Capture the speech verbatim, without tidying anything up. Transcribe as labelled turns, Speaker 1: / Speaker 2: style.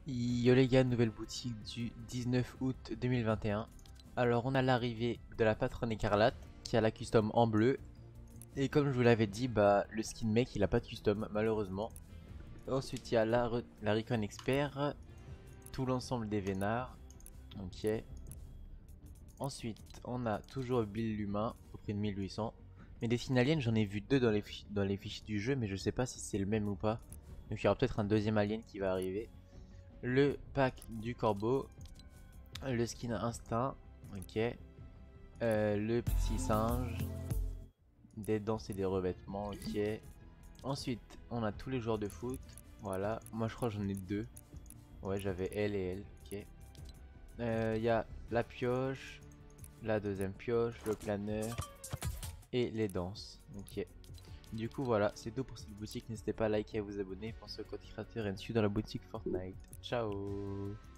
Speaker 1: Yo les gars, nouvelle boutique du dix-neuf août deux mille vingt et un. Alors on a l'arrivée de la patronne écarlate qui a la custom en bleu. Et comme je vous l'avais dit, bah le skin mec il a pas de custom malheureusement. Ensuite il y a la, re- la Recon Expert, tout l'ensemble des Vénards. Ok. Ensuite on a toujours Bill l'humain au prix de mille huit cents. Mais des skins aliens j'en ai vu deux dans les, fi- dans les fichiers du jeu, mais je sais pas si c'est le même ou pas. Donc il y aura peut-être un deuxième alien qui va arriver. Le pack du corbeau, le skin instinct, ok, euh, le petit singe, des danses et des revêtements, ok. Ensuite, on a tous les joueurs de foot, voilà. Moi, je crois que j'en ai deux. Ouais, j'avais elle et elle, ok. Il euh, y a la pioche, la deuxième pioche, le planeur et les danses, ok. Du coup, voilà, c'est tout pour cette boutique. N'hésitez pas à liker et à vous abonner. Pensez au code créateur et suivre dans la boutique Fortnite. Ciao!